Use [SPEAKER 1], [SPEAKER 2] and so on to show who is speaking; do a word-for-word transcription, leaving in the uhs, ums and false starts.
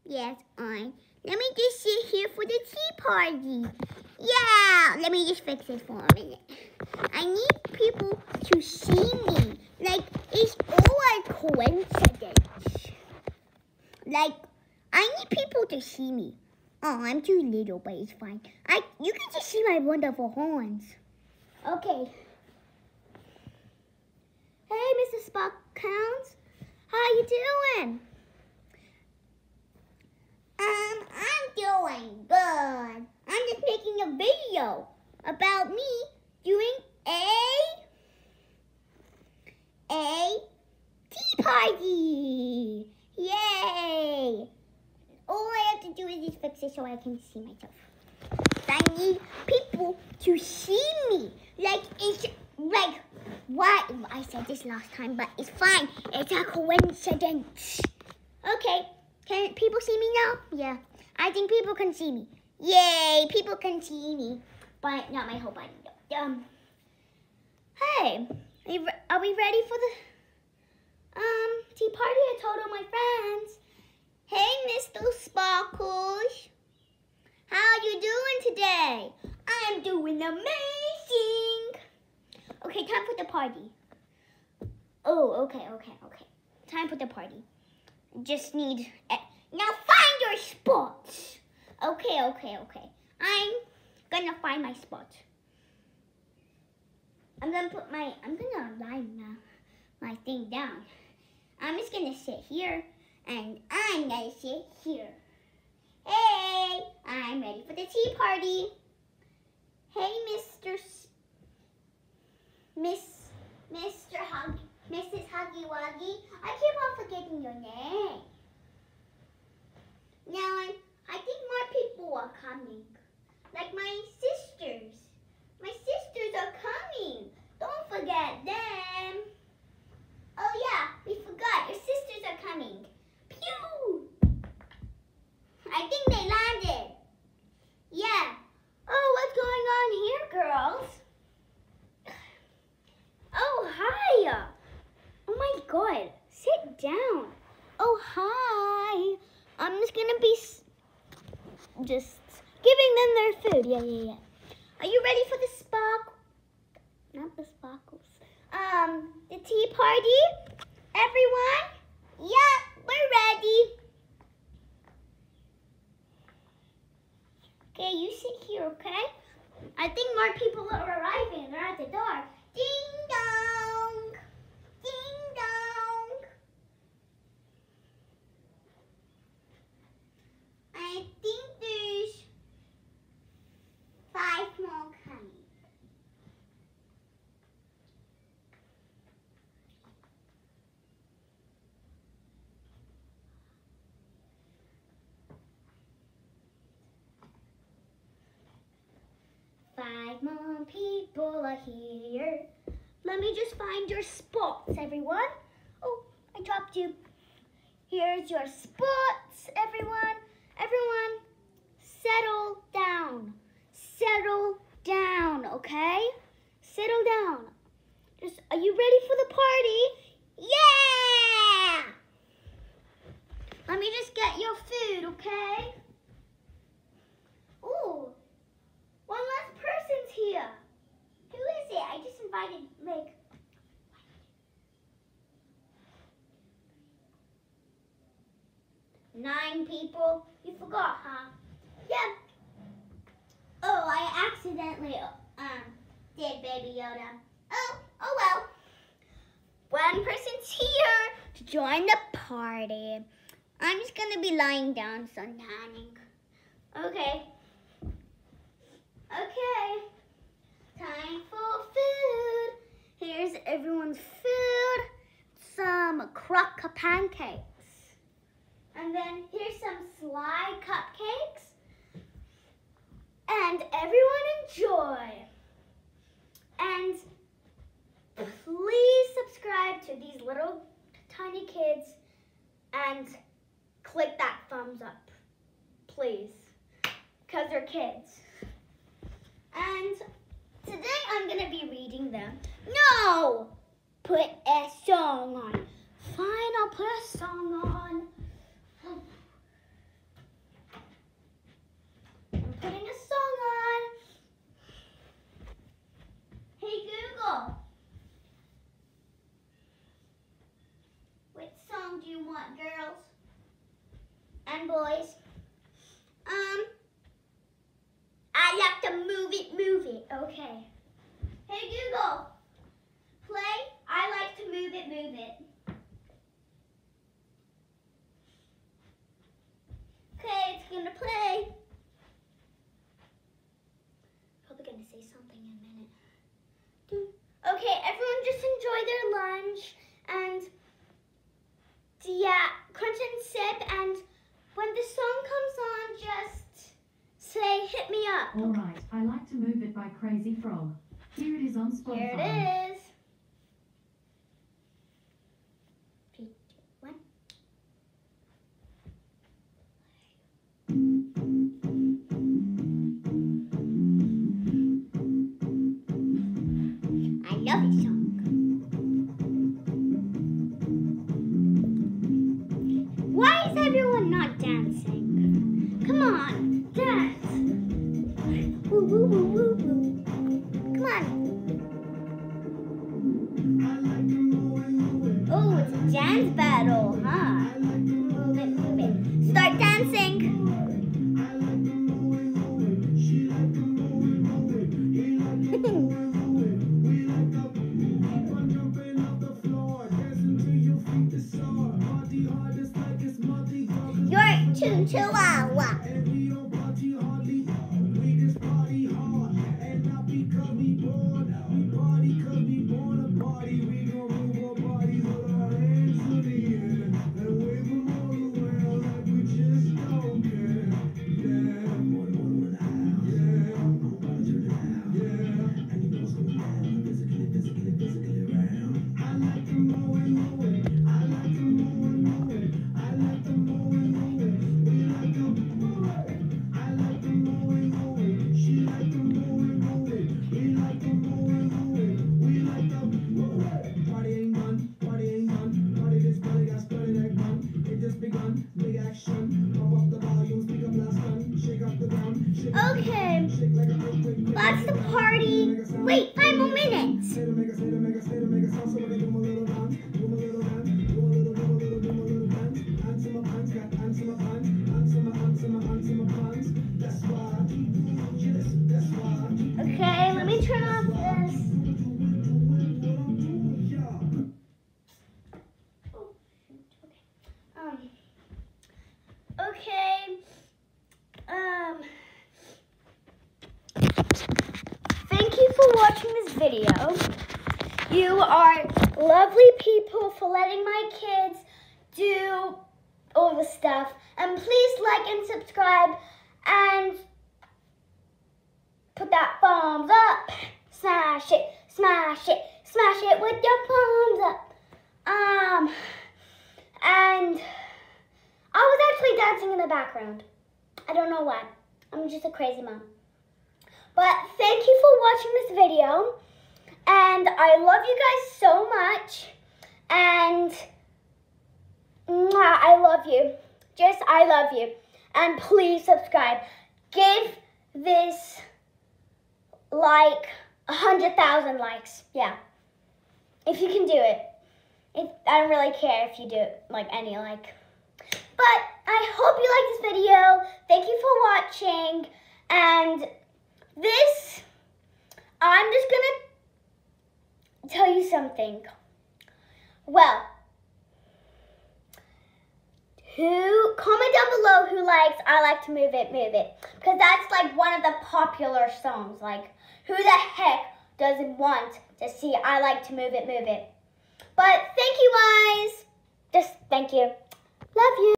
[SPEAKER 1] Yes, on. Let me just sit here for the tea party. Yeah, let me just fix this for a minute. I need people to see me. Like, it's all a coincidence. Like, I need people to see me. Oh, I'm too little, but it's fine. I, you can just see my wonderful horns. Okay. Hey, Mister Spock Counts. How you doing? Um, I'm doing good. I'm just making a video about me doing a a tea party. Yay! All I have to do is just fix it so I can see myself. I need people to see me. Like, it's like, what? I said this last time, but it's fine. It's a coincidence. Okay. Can people see me now? Yeah. I think people can see me. Yay, people can see me. But not my whole body. Um, hey, are, you, are we ready for the um tea party? I told all my friends. Hey, Mister Sparkles. How you doing today? I'm doing amazing. Okay, time for the party. Oh, okay, okay, okay. Time for the party. Just need, uh, now find your spots. Okay, okay, okay. I'm gonna find my spot. I'm gonna put my, I'm gonna line my, my thing down. I'm just gonna sit here, and I'm gonna sit here. Hey, I'm ready for the tea party. Hey, Mister S Miss, Mister Hug. Missus Huggy Wuggy, I keep on forgetting your name. Now, I, I think more people are coming. Like my sisters. My sisters are coming. Don't forget them. Oh yeah, we forgot. Your sisters are coming. Pew! I think they landed. Yeah. Oh, what's going on here, girls? Oh, hi. Oh my God, sit down. Oh, hi. I'm just gonna be just giving them their food. Yeah, yeah, yeah. Are you ready for the spark? Not the sparkles. Um, the tea party? Everyone? Yeah, we're ready. Okay, you sit here, okay? I think more people are arriving. They're at the door. Ding dong. Ding dong. I think there's five more coming. Five more people are here. Let me just find your spots, everyone. Oh, I dropped you. Here's your spots, everyone. Everyone, settle down. Settle down, okay? Settle down. Just, are you ready for the party? Yeah! Let me just get your food, okay? Ooh, one last person's here. Who is it? I just invited, like, nine people. You forgot, huh? Yeah. Oh, I accidentally um did, Baby Yoda. Oh, oh well. One person's here to join the party. I'm just gonna be lying down suntanning. Okay. Okay. Time for food. Here's everyone's food. Some crock pancakes. And then here's some slide cupcakes. And everyone enjoy. And please subscribe to these little tiny kids and click that thumbs up, please, because they're kids. And today I'm gonna be reading them. No! Put a song on. Fine, I'll put a song on. and boys. Um, I like to move it, move it. Okay. Hey Google, play I like to move it, move it. Okay, it's gonna play. Probably gonna say something in a minute. Okay, everyone just enjoy their lunch and yeah, crunch and sip, and when the song comes on, just say hit me up.
[SPEAKER 2] All right, I Like to Move It by Crazy Frog. Here it is on Spotify.
[SPEAKER 1] Here it is. Three, two, one. I love this song. Why is everyone not dancing? Come on, dance. Woo, woo, woo, woo, woo. Come on. Oh, it's a dance battle, huh? Move it, move it. Start dancing. You're choo chihuahua. Okay, that's the party. Wait, five more minutes. Okay, let me turn off this. Oh, okay. Um. Okay. Um. Thank you for watching this video. You are lovely people for letting my kids do all the stuff. And please like and subscribe and put that thumbs up. Smash it, smash it, smash it with your thumbs up. Um, and I was actually dancing in the background. I don't know why. I'm just a crazy mom. But thank you for watching this video. And I love you guys so much. And mwah, I love you. Just, I love you. And please subscribe. Give this like a hundred thousand likes. Yeah. If you can do it. If, I don't really care if you do it, like any like. But I hope you like this video. Thank you for watching. And this, I'm just gonna tell you something. Well, who, comment down below who likes I Like to Move It, Move It. Because that's like one of the popular songs. Like, who the heck doesn't want to see I Like to Move It, Move It? But thank you guys. Just thank you. Love you.